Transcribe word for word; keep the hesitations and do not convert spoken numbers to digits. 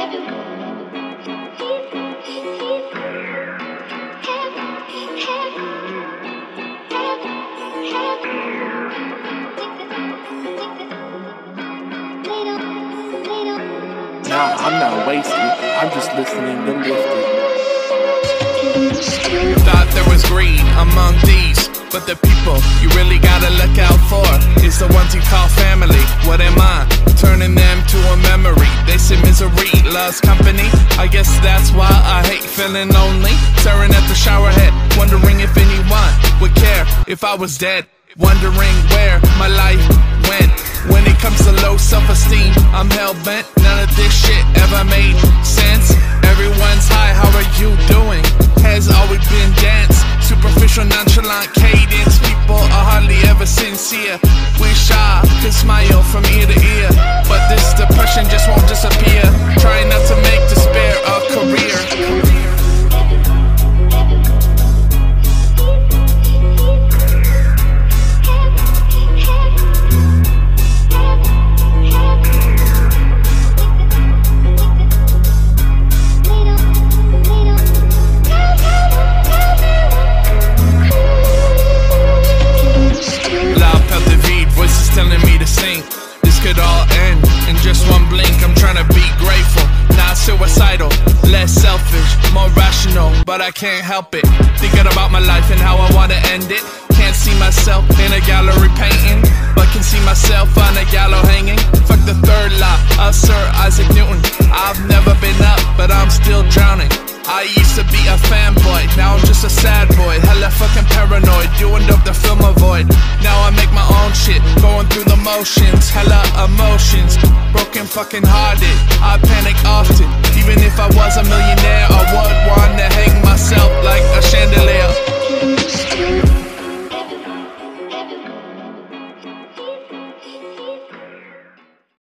Nah, I'm not wasted, I'm just listening to Lifted. Thought there was greed among these, but the people you really gotta look out for is the ones you call family. What am I? Turning them to a memory. They say misery loves company. I guess that's why I hate feeling lonely. Staring at the shower head, wondering if anyone would care if I was dead. Wondering where my life went. When it comes to low self-esteem, I'm hell-bent. None of this shit ever made sense. Everyone's high, how are you doing? Has always been dance. Superficial, nonchalant cadence. People are hardly ever sincere. Wish I could smile from ear to ear, but this depression just won't disappear. Trying not to make despair a career. Telling me to sing, this could all end in just one blink. I'm trying to be grateful, not suicidal, less selfish, more rational, but I can't help it. Thinking about my life and how I want to end it. Can't see myself in a gallery painting, but can see myself on a gallows hanging. Fuck the third law of Sir Isaac Newton. I've never been up, but I'm still drowning. I used to be a fanboy, now I'm just a sad boy. Hella fucking paranoid, doing dope to fill my void. Now I make my own shit, going through the motions. Hella emotions, broken fucking hearted. I panic often, even if